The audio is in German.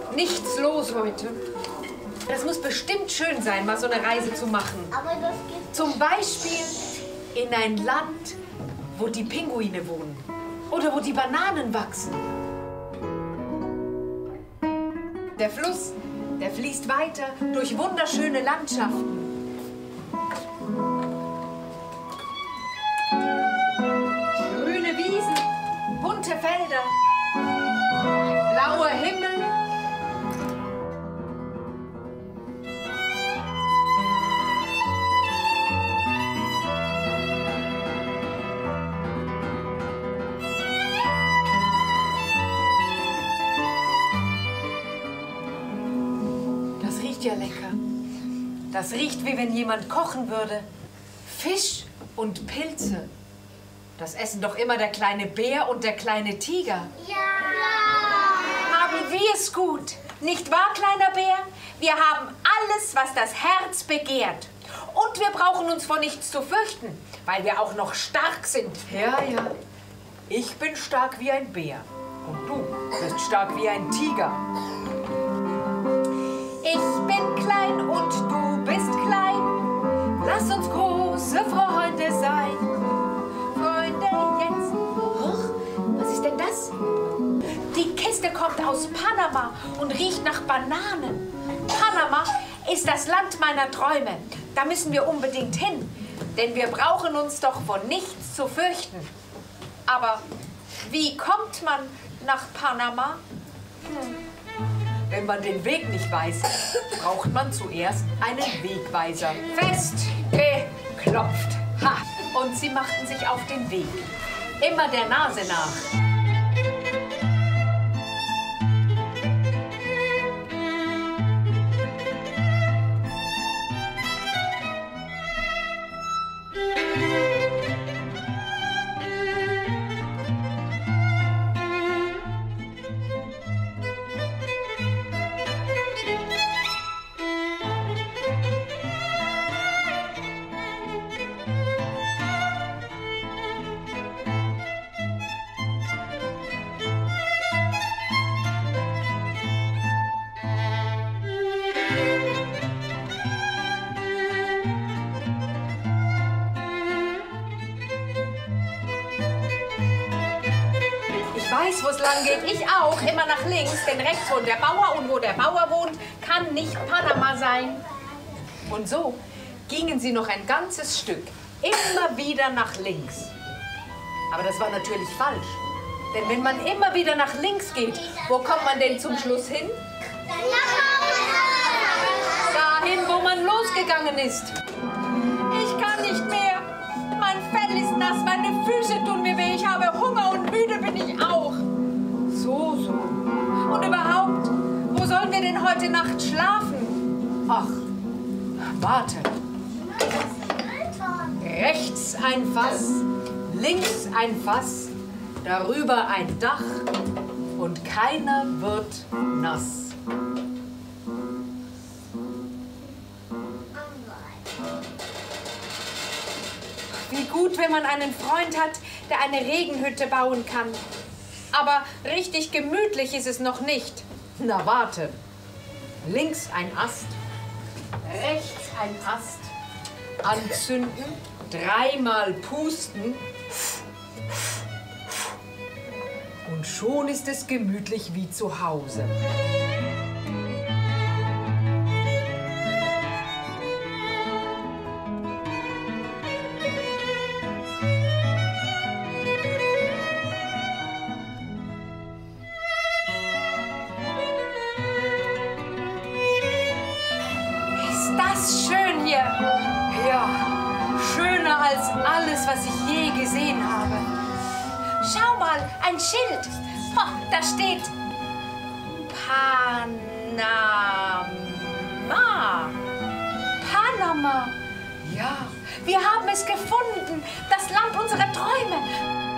nichts los heute. Das muss bestimmt schön sein, mal so eine Reise zu machen. Aber das geht. Zum Beispiel in ein Land, wo die Pinguine wohnen. Oder wo die Bananen wachsen. Der Fluss, der fließt weiter durch wunderschöne Landschaften. Grüne Wiesen, bunte Felder, blauer Himmel. Das riecht ja lecker. Das riecht, wie wenn jemand kochen würde. Fisch und Pilze. Das essen doch immer der kleine Bär und der kleine Tiger. Ja! Haben wir es gut, nicht wahr, kleiner Bär? Wir haben alles, was das Herz begehrt. Und wir brauchen uns vor nichts zu fürchten, weil wir auch noch stark sind. Ja, ja. Ich bin stark wie ein Bär. Und du bist stark wie ein Tiger. Ich bin klein und du bist klein. Lass uns große Freunde sein. Freunde jetzt. Huch, was ist denn das? Die Kiste kommt aus Panama und riecht nach Bananen. Panama ist das Land meiner Träume. Da müssen wir unbedingt hin, denn wir brauchen uns doch vor nichts zu fürchten. Aber wie kommt man nach Panama? Wenn man den Weg nicht weiß, braucht man zuerst einen Wegweiser. Festgeklopft. Ha! Und sie machten sich auf den Weg. Immer der Nase nach. Ich weiß, wo es lang geht. Ich auch. Immer nach links, denn rechts wohnt der Bauer und wo der Bauer wohnt, kann nicht Panama sein. Und so gingen sie noch ein ganzes Stück, immer wieder nach links. Aber das war natürlich falsch. Denn wenn man immer wieder nach links geht, wo kommt man denn zum Schluss hin? Dahin, wo man losgegangen ist. Ich kann nicht mehr. Mein Fell ist nass, meine Füße tun mir weh, ich habe Hunger und müde bin ich auch. So. Und überhaupt, wo sollen wir denn heute Nacht schlafen? Ach, warte. Rechts ein Fass, links ein Fass, darüber ein Dach und keiner wird nass. Wie gut, wenn man einen Freund hat, der eine Regenhütte bauen kann. Aber richtig gemütlich ist es noch nicht. Na, warte. Links ein Ast, rechts ein Ast, anzünden, dreimal pusten. Und schon ist es gemütlich wie zu Hause. Das schön hier. Ja, schöner als alles, was ich je gesehen habe. Schau mal, ein Schild. Oh, da steht Panama. Panama. Ja, wir haben es gefunden. Das Land unserer Träume.